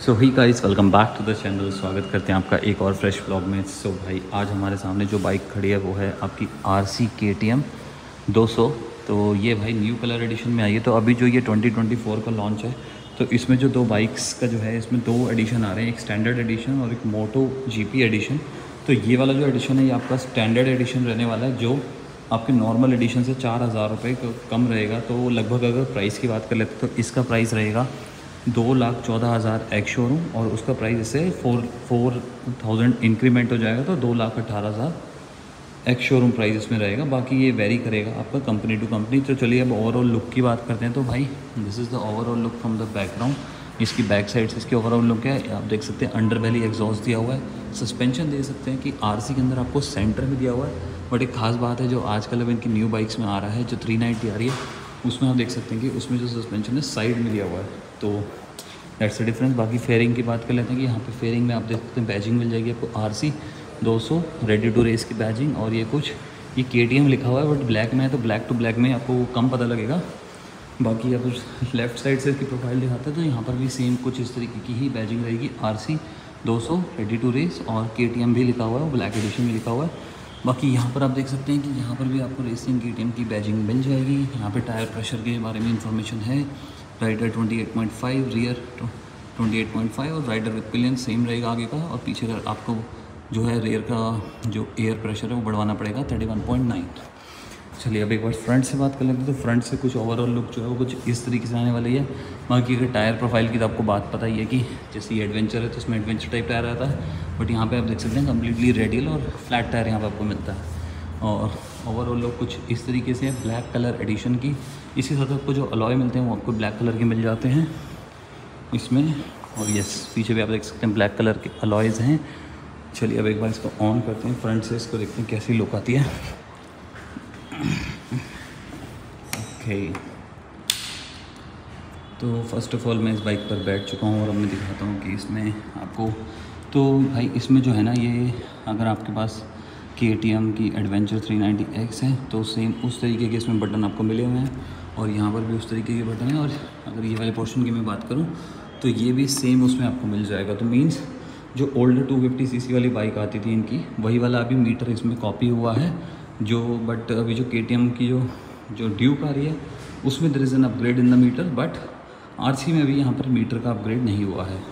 So hi guys, welcome back to the channel. स्वागत करते हैं आपका एक और फ्रेश ब्लॉग में। सो भाई, आज हमारे सामने जो बाइक खड़ी है वो है आपकी RC KTM 200। तो ये भाई न्यू कलर एडिशन में आई है। तो अभी जो ये 2024 का लॉन्च है, तो इसमें जो दो बाइक्स का जो है, इसमें दो एडिशन आ रहे हैं, एक स्टैंडर्ड एडिशन और एक मोटो GP एडिशन। तो ये वाला जो एडिशन है ये आपका स्टैंडर्ड एडिशन रहने वाला है, जो आपके नॉर्मल एडिशन से 4000 रुपये कम रहेगा। तो लगभग अगर प्राइस की बात कर लेते तो इसका प्राइस रहेगा 2,14,000 एक्स शोरूम, और उसका प्राइस इससे 4,000 इंक्रीमेंट हो जाएगा, तो 2,18,000 एक्स शोरूम प्राइस इसमें रहेगा। बाकी ये वेरी करेगा आपका कंपनी टू कंपनी। तो चलिए अब ओवरऑल लुक की बात करते हैं। तो भाई, this is the overall look from the background. इसकी बैक साइड से इसकी ओवरऑल लुक है, आप देख सकते हैं। अंडर बेली एग्जॉस्ट दिया हुआ है, सस्पेंशन दे सकते हैं कि RC के अंदर आपको सेंटर में दिया हुआ है। बट एक खास बात है जो आजकल अब इनकी न्यू बाइक्स में आ रहा है, जो 390 आ रही है, उसमें आप देख सकते हैं कि उसमें जो सस्पेंशन है साइड में दिया हुआ है। तो दैट्स द डिफरेंस। बाकी फेयरिंग की बात कर लेते हैं कि यहाँ पे फेयरिंग में आप देख सकते हैं बैजिंग मिल जाएगी आपको RC 200 रेडी टू रेस की बैजिंग। और ये कुछ ये KTM लिखा हुआ है, बट ब्लैक में है, तो ब्लैक टू ब्लैक में आपको कम पता लगेगा। बाकी अब लेफ़्ट साइड से इसकी प्रोफाइल दिखाते हैं, तो यहाँ पर भी सेम कुछ इस तरीके की ही बैजिंग रहेगी, RC 200 रेडी टू रेस, और KTM भी लिखा हुआ है, वो ब्लैक एडिशन में लिखा हुआ है। बाकी यहाँ पर आप देख सकते हैं कि यहाँ पर भी आपको रेसिंग KTM की बैजिंग मिल जाएगी। यहाँ पे टायर प्रेशर के बारे में इंफॉर्मेशन है। राइडर 28.5, रियर 28.5, और राइडर विद पिलियन सेम रहेगा आगे का, और पीछे का आपको जो है रियर का जो एयर प्रेशर है वो बढ़वाना पड़ेगा 31.9। चलिए अब एक बार फ्रंट से बात कर लेते हैं। तो फ्रंट से कुछ ओवरऑल लुक जो है वो कुछ इस तरीके से आने वाली है। बाकी अगर टायर प्रोफाइल की तो आपको बात पता ही है कि जैसे ये एडवेंचर है तो इसमें एडवेंचर टाइप टायर आता है, बट यहाँ पे आप देख सकते हैं कम्प्लीटली रेडियल और फ्लैट टायर यहाँ पे आपको मिलता है। और ओवरऑल लुक कुछ इस तरीके से है, ब्लैक कलर एडिशन की। इसी साथ आपको जो अलॉय मिलते हैं वो आपको ब्लैक कलर के मिल जाते हैं इसमें। और यस, पीछे भी आप देख सकते हैं ब्लैक कलर के अलॉयज़ हैं। चलिए अब एक बार इसको ऑन करते हैं, फ्रंट से इसको देखते हैं कैसी लुक आती है। ओके, तो फर्स्ट ऑफ ऑल मैं इस बाइक पर बैठ चुका हूँ और अब मैं दिखाता हूँ कि इसमें आपको, तो भाई इसमें जो है ना, ये अगर आपके पास KTM की एडवेंचर 390X है तो सेम उस तरीके के इसमें बटन आपको मिले हुए हैं, और यहाँ पर भी उस तरीके के बटन हैं। और अगर ये वाले पोर्शन की मैं बात करूँ तो ये भी सेम उसमें आपको मिल जाएगा। तो मीन्स जो ओल्ड 250cc वाली बाइक आती थी इनकी, वही वाला अभी मीटर इसमें कॉपी हुआ है जो। बट अभी जो KTM की जो ड्यूक आ रही है उसमें there is an upgrade in the meter, but RC में भी यहाँ पर मीटर का अपग्रेड नहीं हुआ है।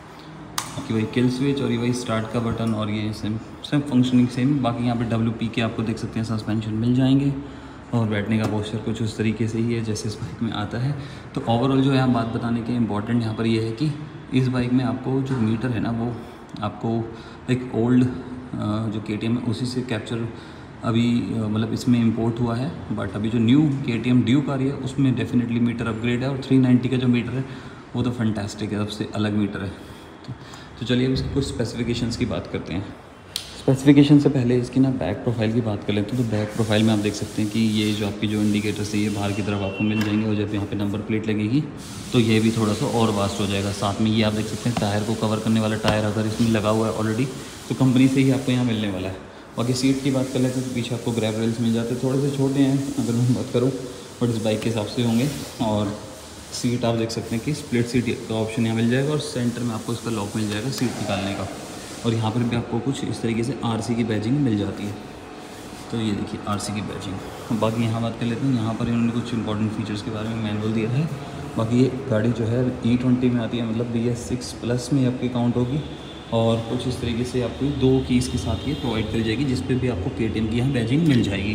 बाकी वही किल स्विच और ये वही स्टार्ट का बटन, और ये सेम फंक्शनिंग सेम। बाकी यहाँ पे WP के आपको देख सकते हैं सस्पेंशन मिल जाएंगे, और बैठने का पोस्चर कुछ उस तरीके से ही है जैसे इस बाइक में आता है। तो ओवरऑल जो है हम बात बताने के इम्पॉर्टेंट यहाँ पर ये है कि इस बाइक में आपको जो मीटर है ना, वो आपको एक ओल्ड जो KTM है उसी से कैप्चर अभी मतलब इसमें इंपोर्ट हुआ है। बट अभी जो न्यू KTM ड्यूक आ रही है उसमें डेफिनेटली मीटर अपग्रेड है, और 390 का जो मीटर है वो तो फंटास्टिक है, सबसे अलग मीटर है। तो चलिए अब इसकी कुछ स्पेसिफिकेशंस की बात करते हैं। स्पेसिफिकेशन से पहले इसकी ना बैक प्रोफाइल की बात कर लेते हैं। तो बैक प्रोफाइल में आप देख सकते हैं कि ये जो आपकी जो इंडिकेटर्स है ये बाहर की तरफ आपको मिल जाएंगे, और जब यहाँ पे नंबर प्लेट लगेगी तो ये भी थोड़ा सा और वास्ट हो जाएगा। साथ में ये आप देख सकते हैं टायर को कवर करने वाला टायर अगर इसमें लगा हुआ है ऑलरेडी, तो कंपनी से ही आपको यहाँ मिलने वाला है। बाकी सीट की बात कर लेते हैं तो पीछे आपको ग्रैब रेल्स मिल जाते हैं, थोड़े से छोटे हैं अगर मैं बात करूँ, बट इस बाइक के हिसाब से होंगे। और सीट आप देख सकते हैं कि स्प्लिट सीट का ऑप्शन यहाँ मिल जाएगा, और सेंटर में आपको इसका लॉक मिल जाएगा सीट निकालने का। और यहाँ पर भी आपको कुछ इस तरीके से RC की बैजिंग मिल जाती है। तो ये देखिए RC की बैजिंग। बाकी यहाँ बात कर लेते हैं, यहाँ पर इन्होंने कुछ इंपॉर्टेंट फीचर्स के बारे में मैनुअल दिया है। बाकी ये गाड़ी जो है E20 में आती है, मतलब BS6 प्लस में आपकी काउंट होगी, और कुछ इस तरीके से आपको 2 कीज़ के साथ ये प्रोवाइड करी जाएगी, जिस पर भी आपको KTM की यहाँ बैजिंग मिल जाएगी।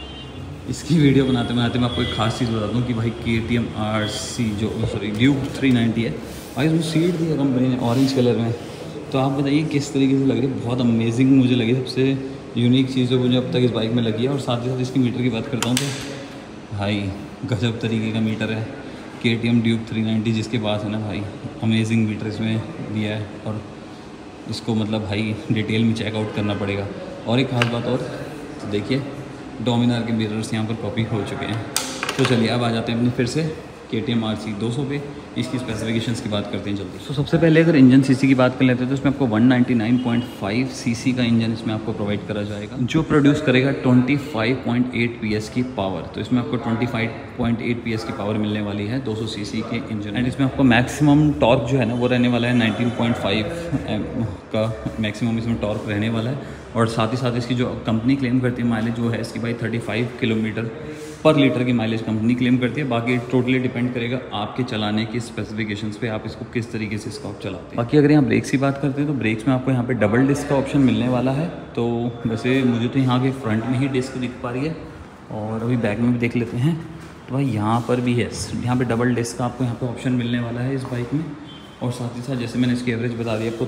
इसकी वीडियो बनाते बनाते मैं आपको एक खास चीज़ बता दूँ कि भाई KTM RC जो ड्यूक 390 है भाई, उसमें सीट दी है कंपनी ने ऑरेंज कलर में। तो आप बताइए किस तरीके से लग रही है। बहुत अमेजिंग मुझे लगी, सबसे यूनिक चीज़ जो मुझे अब तक इस बाइक में लगी है। और साथ ही साथ इसकी मीटर की बात करता हूँ तो भाई गजब तरीके का मीटर है KTM ड्यूक 390 जिसके पास है ना भाई, अमेजिंग मीटर इसमें दिया है, और इसको मतलब भाई डिटेल में चेकआउट करना पड़ेगा। और एक खास बात और, तो देखिए डोमिनार के मिरर्स यहाँ पर कॉपी हो चुके हैं। तो चलिए अब आ जाते हैं अपने फिर से KTM RC 200 पे। इसकी स्पेसिफिकेशंस की बात करते हैं जल्दी। तो सबसे पहले अगर इंजन सीसी की बात कर लेते हैं तो इसमें आपको 199.5 सीसी का इंजन इसमें आपको प्रोवाइड करा जाएगा, जो प्रोड्यूस करेगा 25.8 PS की पावर। तो इसमें आपको 25.8 PS की पावर मिलने वाली है 200 सीसी के इंजन। एंड इसमें आपको मैक्सिमम टॉर्क जो है ना वो रहने वाला है 19.5 का मैक्सिमम इसमें टॉर्क रहने वाला है। और साथ ही साथ इसकी जो कंपनी क्लेम करती है माइलेज वो है इसकी भाई 35 किलोमीटर पर लीटर की माइलेज कंपनी क्लेम करती है। बाकी टोटली डिपेंड करेगा आपके चलाने की स्पेसिफिकेशंस पे, आप इसको किस तरीके से इसका चलाते हैं। बाकी अगर यहाँ ब्रेक्स की बात करते हैं तो ब्रेक्स में आपको यहाँ पे डबल डिस्क का ऑप्शन मिलने वाला है। तो वैसे मुझे तो यहाँ के फ्रंट में ही डिस्क दिख पा रही है और अभी बैक में भी देख लेते हैं। तो भाई यहाँ पर भी है, यहाँ पर डबल डिस्क का आपको यहाँ पर ऑप्शन मिलने वाला है इस बाइक में। और साथ ही साथ जैसे मैंने इसकी एवरेज बता दी आपको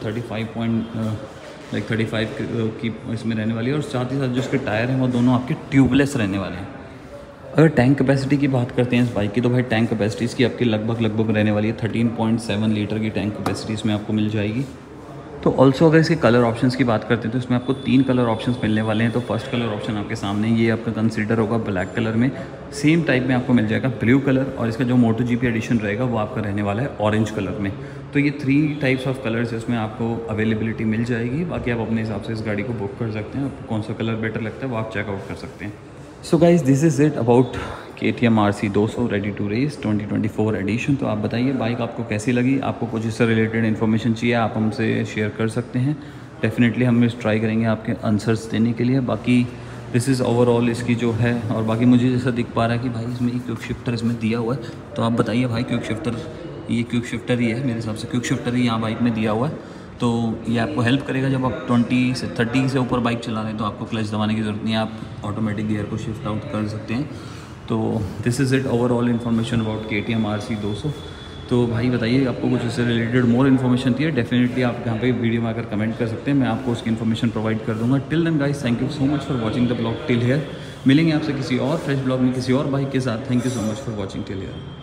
35 की इसमें रहने वाली है। और साथ ही साथ जो इसके टायर हैं वो दोनों आपके ट्यूबलेस रहने वाले हैं। अगर टैंक कैपेसिटी की बात करते हैं इस बाइक की तो भाई टैंक कैपेसिटी इसकी आपकी लगभग रहने वाली है 13.7 लीटर की टैंक कैपेसिटी इसमें आपको मिल जाएगी। तो ऑल्सो अगर इसके कलर ऑप्शंस की बात करते हैं तो इसमें आपको 3 कलर ऑप्शंस मिलने वाले हैं। तो फर्स्ट कलर ऑप्शन आपके सामने ये आपका कंसीडर होगा ब्लैक कलर में। सेम टाइप में आपको मिल जाएगा ब्लू कलर, और इसका जो MotoGP एडिशन रहेगा वो आपका रहने वाला है ऑरेंज कलर में। तो ये 3 टाइप्स ऑफ कलर्स इसमें आपको अवेलेबिलिटी मिल जाएगी। बाकी आप अपने हिसाब से इस गाड़ी को बुक कर सकते हैं, आपको कौन सा कलर बेटर लगता है वो आप चेकआउट कर सकते हैं। So guys this is it about KTM RC 200 ready to race 2024 edition. तो आप बताइए बाइक आपको कैसी लगी, आपको कुछ इससे रिलेटेड इन्फॉर्मेशन चाहिए आप हमसे शेयर कर सकते हैं। डेफिनेटली हम इस ट्राई करेंगे आपके आंसर्स देने के लिए। बाकी दिस इज़ ओवरऑल इसकी जो है। और बाकी मुझे जैसा दिख पा रहा है कि भाई इसमें एक क्विक शिफ्टर इसमें दिया हुआ है। तो आप बताइए भाई क्विक शिफ्टर, ये क्विक शिफ्टर ही है मेरे हिसाब से, क्विक शिफ्टर ही यहाँ बाइक में दिया हुआ है। तो ये आपको हेल्प करेगा जब आप 20 से 30 से ऊपर बाइक चला रहे हैं तो आपको क्लच दबाने की ज़रूरत नहीं है, आप ऑटोमेटिक गियर को शिफ्ट आउट कर सकते हैं। तो this is it overall information about KTM RC 200। तो भाई बताइए आपको कुछ इससे रिलेटेड मोर इन्फॉर्मेशन चाहिए, डेफिनेटली आप यहाँ पे वीडियो में आकर कमेंट कर सकते हैं, मैं आपको उसकी इन्फॉर्मेशन प्रोवाइड कर दूँगा। Till then guys thank you so much for watching the blog till here. मिलेंगे आपसे किसी और फ्रेश ब्लॉग में किसी और बाइक के साथ। Thank you so much for watching till here.